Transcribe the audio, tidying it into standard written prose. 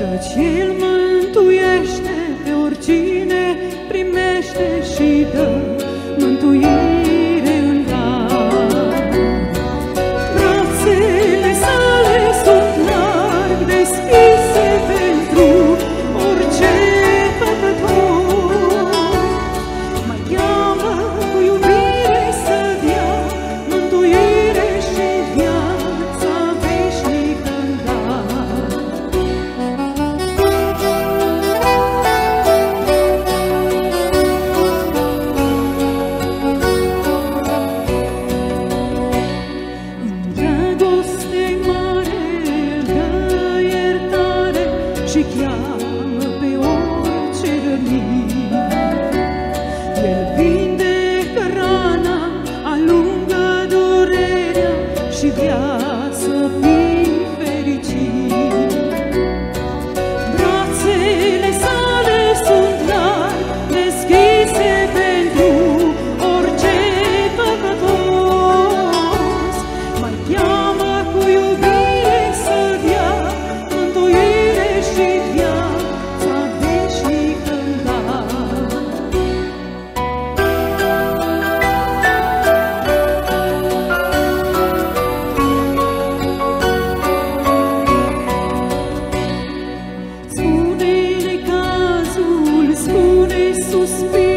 Căci El mântuiește pe oricine primește și dă mântuire în dar. Brațele sale sunt larg deschise pentru orice păcătos. Mai cheamă cu iubire să dea mântuire și viața veșnică în dar. Și cheamă pe orice rănit. El vindecă rana, alungă durerea și vrea să fii fericit. Brațele sale sunt larg deschise pentru orice păcătos. Mai cheamă cu iubire să dea mântuire și viața veșnică în dar. Spune necazul, spune suspin,